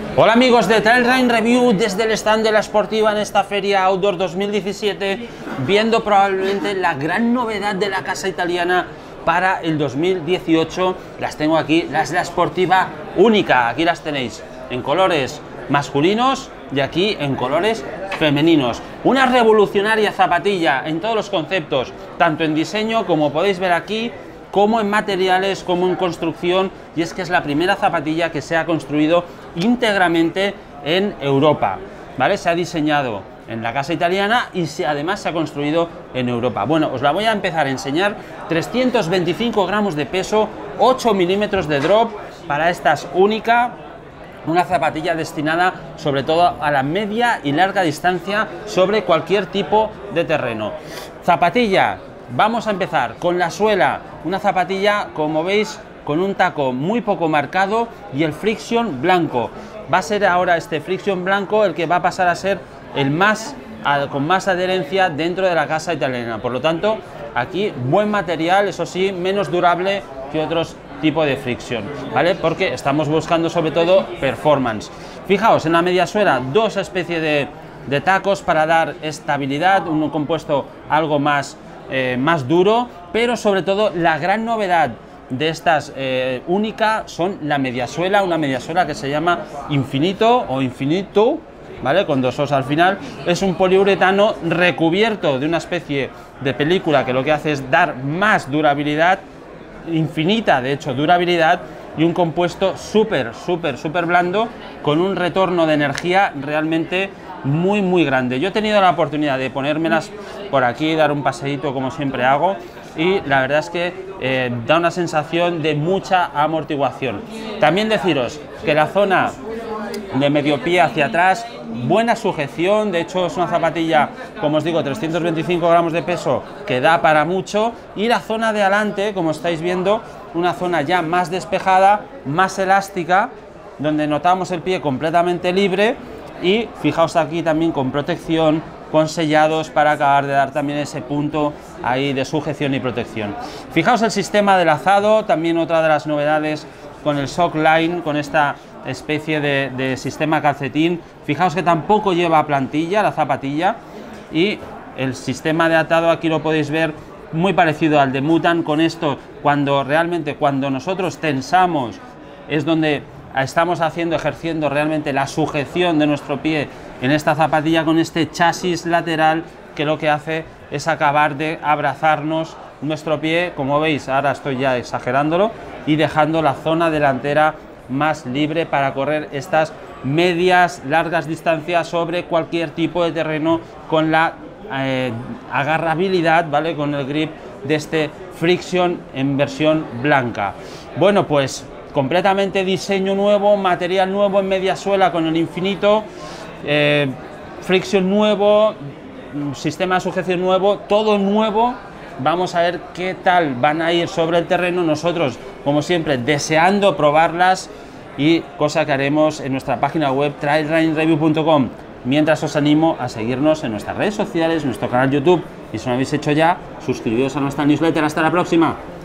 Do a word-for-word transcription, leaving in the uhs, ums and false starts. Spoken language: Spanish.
Hola amigos de Trail Running Review desde el stand de la Sportiva en esta feria Outdoor dos mil diecisiete, viendo probablemente la gran novedad de la casa italiana para el dos mil dieciocho. Las tengo aquí, las de la Sportiva única, aquí las tenéis en colores masculinos y aquí en colores femeninos. Una revolucionaria zapatilla en todos los conceptos, tanto en diseño como podéis ver aquí, como en materiales, como en construcción, y es que es la primera zapatilla que se ha construido íntegramente en Europa, ¿vale? Se ha diseñado en la casa italiana y se, además se ha construido en Europa. Bueno, os la voy a empezar a enseñar. Trescientos veinticinco gramos de peso, ocho milímetros de drop, para estas única, una zapatilla destinada sobre todo a la media y larga distancia sobre cualquier tipo de terreno. Zapatilla, vamos a empezar con la suela, una zapatilla, como veis, con un taco muy poco marcado y el friction blanco. Va a ser ahora este friction blanco el que va a pasar a ser el más, a, con más adherencia dentro de la casa italiana. Por lo tanto, aquí buen material, eso sí, menos durable que otros tipos de friction, ¿vale? Porque estamos buscando sobre todo performance. Fijaos, en la media suela, dos especies de, de tacos para dar estabilidad, un compuesto algo más Eh, más duro, pero sobre todo la gran novedad de estas eh, única son la mediasuela, una mediasuela que se llama Infinito o Infinito, ¿vale? Con dos os al final. Es un poliuretano recubierto de una especie de película que lo que hace es dar más durabilidad, infinita de hecho durabilidad, y un compuesto súper, súper, súper blando, con un retorno de energía realmente muy, muy grande. Yo he tenido la oportunidad de ponérmelas por aquí, dar un paseíto como siempre hago, y la verdad es que eh, da una sensación de mucha amortiguación. También deciros que la zona de medio pie hacia atrás, buena sujeción, de hecho es una zapatilla, como os digo, trescientos veinticinco gramos de peso, que da para mucho, y la zona de adelante, como estáis viendo, una zona ya más despejada, más elástica, donde notamos el pie completamente libre, y fijaos aquí también con protección, con sellados para acabar de dar también ese punto ahí de sujeción y protección. Fijaos el sistema de lazado, también otra de las novedades con el Shock Line, con esta especie de, de sistema calcetín. Fijaos que tampoco lleva plantilla la zapatilla, y el sistema de atado aquí lo podéis ver muy parecido al de Mutant. Con esto, cuando realmente cuando nosotros tensamos es donde estamos haciendo, ejerciendo realmente la sujeción de nuestro pie en esta zapatilla, con este chasis lateral que lo que hace es acabar de abrazarnos nuestro pie, como veis, ahora estoy ya exagerándolo, y dejando la zona delantera más libre para correr estas medias, largas distancias sobre cualquier tipo de terreno, con la eh, agarrabilidad, ¿vale? Con el grip de este friction en versión blanca. Bueno, pues completamente diseño nuevo, material nuevo en media suela con el Infinito, eh, friction nuevo, sistema de sujeción nuevo, todo nuevo. Vamos a ver qué tal van a ir sobre el terreno. Nosotros, como siempre, deseando probarlas, y cosa que haremos en nuestra página web trail running review punto com. Mientras, os animo a seguirnos en nuestras redes sociales, nuestro canal YouTube, y si no lo habéis hecho ya, suscribiros a nuestra newsletter. Hasta la próxima.